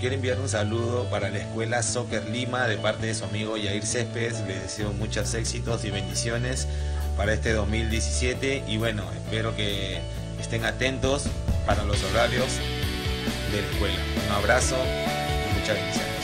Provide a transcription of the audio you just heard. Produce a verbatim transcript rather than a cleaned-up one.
quiero enviar un saludo para la Escuela Soccer Lima de parte de su amigo Yair Céspedes. Les deseo muchos éxitos y bendiciones para este dos mil diecisiete y bueno, espero que estén atentos para los horarios de la escuela. Un abrazo y muchas bendiciones.